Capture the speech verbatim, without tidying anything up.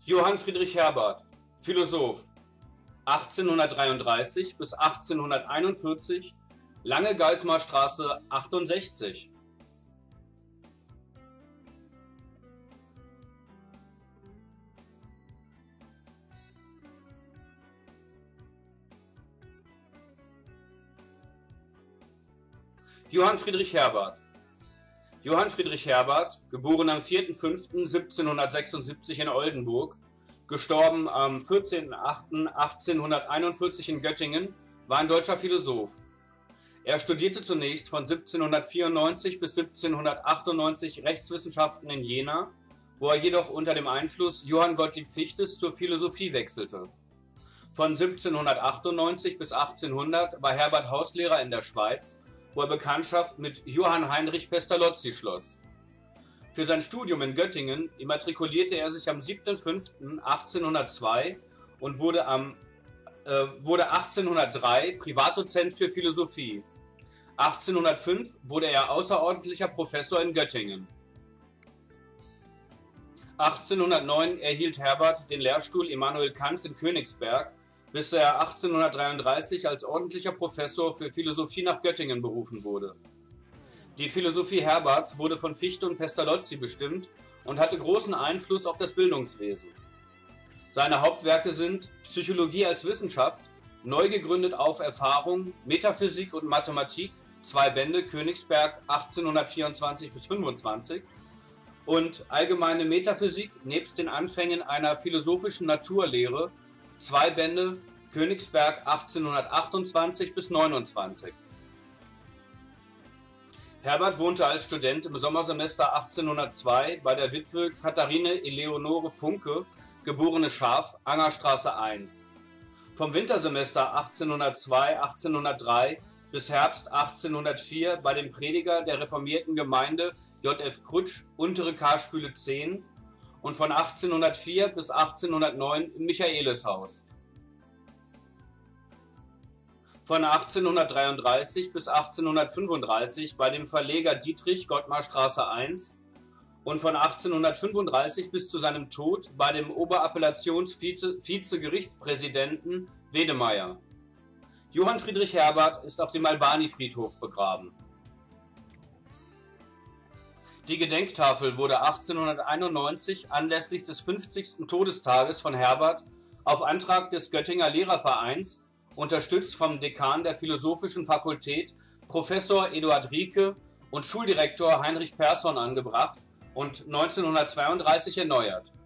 Johann Friedrich Herbart, Philosoph, achtzehnhundertdreiunddreißig bis achtzehnhunderteinundvierzig, Lange Geismarstraße achtundsechzig. Johann Friedrich Herbart. Johann Friedrich Herbart, geboren am vierten fünften siebzehnhundertsechsundsiebzig in Oldenburg, gestorben am vierzehnten achten achtzehnhunderteinundvierzig in Göttingen, war ein deutscher Philosoph. Er studierte zunächst von siebzehnhundertvierundneunzig bis siebzehnhundertachtundneunzig Rechtswissenschaften in Jena, wo er jedoch unter dem Einfluss Johann Gottlieb Fichtes zur Philosophie wechselte. Von siebzehnhundertachtundneunzig bis achtzehnhundert war Herbart Hauslehrer in der Schweiz, wo er Bekanntschaft mit Johann Heinrich Pestalozzi schloss. Für sein Studium in Göttingen immatrikulierte er sich am siebten fünften achtzehnhundertzwei und wurde, am, äh, wurde achtzehnhundertdrei Privatdozent für Philosophie. achtzehnhundertfünf wurde er außerordentlicher Professor in Göttingen. achtzehnhundertneun erhielt Herbart den Lehrstuhl Immanuel Kants in Königsberg, bis er achtzehnhundertdreiunddreißig als ordentlicher Professor für Philosophie nach Göttingen berufen wurde. Die Philosophie Herbarts wurde von Fichte und Pestalozzi bestimmt und hatte großen Einfluss auf das Bildungswesen. Seine Hauptwerke sind Psychologie als Wissenschaft, neu gegründet auf Erfahrung, Metaphysik und Mathematik, zwei Bände, Königsberg achtzehnhundertvierundzwanzig bis fünfundzwanzig, und Allgemeine Metaphysik nebst den Anfängen einer philosophischen Naturlehre, zwei Bände, Königsberg achtzehnhundertachtundzwanzig bis neunundzwanzig. Herbart wohnte als Student im Sommersemester achtzehnhundertzwei bei der Witwe Katharine Eleonore Funke, geborene Schaaf, Angerstraße eins. Vom Wintersemester achtzehnhundertzwei achtzehnhundertdrei bis Herbst achtzehnhundertvier bei dem Prediger der reformierten Gemeinde J F Krutsch, Untere Karspüle zehn, und von achtzehnhundertvier bis achtzehnhundertneun im Michaelishaus. Von achtzehnhundertdreiunddreißig bis achtzehnhundertfünfunddreißig bei dem Verleger Dietrich, Gottmarstraße eins, und von achtzehnhundertfünfunddreißig bis zu seinem Tod bei dem Oberappellationsvizegerichtspräsidenten Wedemeyer. Johann Friedrich Herbart ist auf dem Albani-Friedhof begraben. Die Gedenktafel wurde achtzehnhunderteinundneunzig anlässlich des fünfzigsten Todestages von Herbart auf Antrag des Göttinger Lehrervereins, unterstützt vom Dekan der Philosophischen Fakultät, Professor Eduard Rieke, und Schuldirektor Heinrich Persson angebracht und neunzehnhundertzweiunddreißig erneuert.